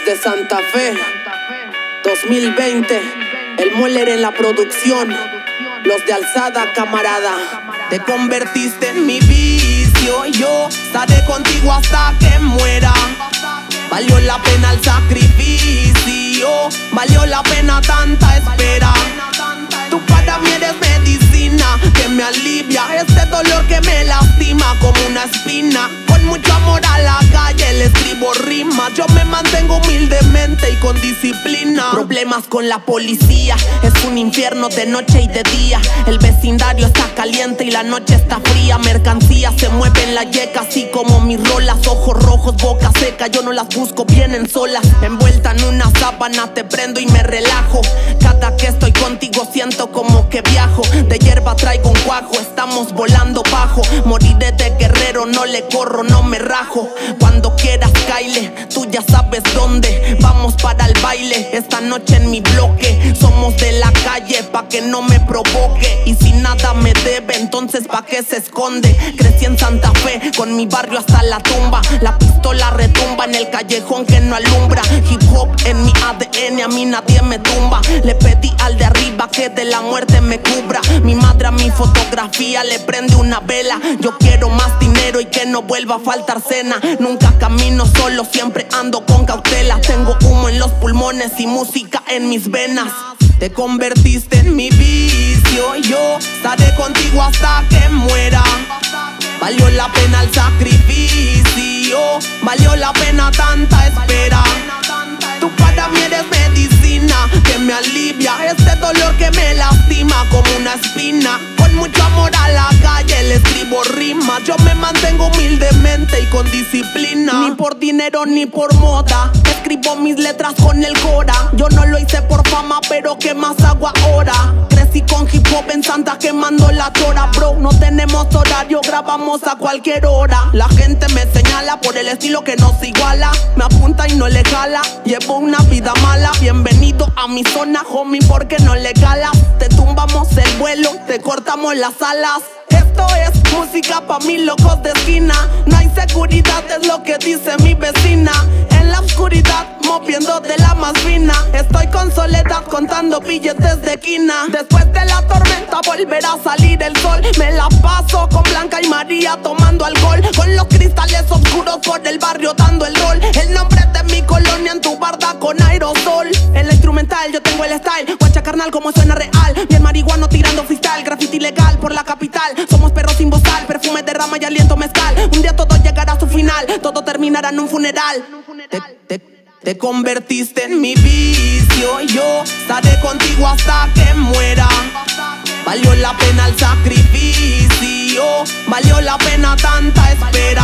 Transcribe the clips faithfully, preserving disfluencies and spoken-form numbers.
Desde Santa Fe, dos mil veinte, el Mueller en la producción, los de Alzada, camarada. Te convertiste en mi vicio y yo estaré contigo hasta que muera. Valió la pena el sacrificio, valió la pena tanta espera. Tú para mí eres medicina que me alivia este dolor que me lastima como una espina. Con mucho amor a la calle le escribo rimas. Yo me mantengo humildemente y con disciplina. Problemas con la policía, es un infierno de noche y de día. El vecindario está caliente y la noche está fría. Mercancía se mueve en la yeca, así como mis rolas. Ojos rojos, boca seca, yo no las busco, vienen solas. Envuelta en una sábana te prendo y me relajo. Cada que estoy contigo siento como que viajo. De hierba traigo un cuajo, estamos volando bajo. Moriré de guerrero, no le corro, no me rajo. Cuando quieras Kyle, tú ya sabes dónde. Vamos para el baile, esta noche en mi bloque. Somos de la calle, pa' que no me provoque. Y si nada me debe, entonces pa' qué se esconde. Crecí en Santa Fe, con mi barrio hasta la tumba. La pistola retumba en el callejón que no alumbra. Hip hop en mi A D N, a mí nadie me tumba. Le pedí al de arriba que de la muerte me cubra. Mi madre a mi fotografía le prende una vela. Yo quiero más dinero y que no vuelva a faltar cena. Nunca camino solo, siempre ando con cautela. Tengo humo en los pulmones y música en mis venas. Te convertiste en mi vicio y yo estaré contigo hasta que muera. Valió la pena el sacrificio, valió la pena tanta espera. Tú para mí eres medicina que me alivia este dolor que me lastima como una espina. Con mucho amor a la calle le escribo rimas. Yo me mantengo humildemente y con disciplina. Ni por dinero ni por moda, escribo mis letras con el cora. Yo no lo hice por fama, pero ¿qué más hago ahora? Crecí con hip hop en Santa quemando la tora. Bro, no tenemos horario, grabamos a cualquier hora. La gente me señala por el estilo que nos iguala. Me apunta y no le jala, llevo una vida mala. Bienvenido a mi zona, homie, porque no le galas. Te tumbamos el vuelo, te cortamos las alas. Esto es música pa' mis locos de esquina. No hay seguridad, es lo que dice mi vecina. En la oscuridad, moviendo de la más fina. Estoy con soledad contando billetes de quina. Después de la tormenta volverá a salir el sol. Me la paso con Blanca y María tomando alcohol. Con los cristales oscuros por el barrio dando el rol. El nombre de mi colonia en tu barda con aerosol. En la instrumental yo tengo el style. Guacha carnal como suena real. Bien marihuano tirando freestyle. Graffiti ilegal por la capital. Somos perros sin bozal, perfume de rama y aliento mezcal. Un día todo llegará a su final, todo terminará en un funeral. Te, te, te convertiste en mi vicio y yo estaré contigo hasta que muera. Valió la pena el sacrificio, valió la pena tanta espera.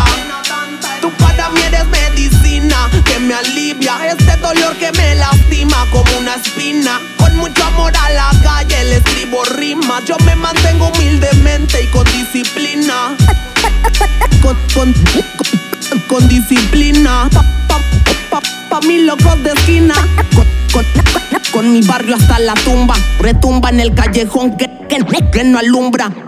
Tú para mí eres medicina que me alivia este dolor que me lastima como una espina. Con mucho amor a la calle le escribo rimas. Yo me mantengo humildemente y con disciplina. Con, con, con, con disciplina. Pa, pa, pa, pa, pa mis locos de esquina. Con, con, con mi barrio hasta la tumba. Retumba en el callejón que, que, que no alumbra.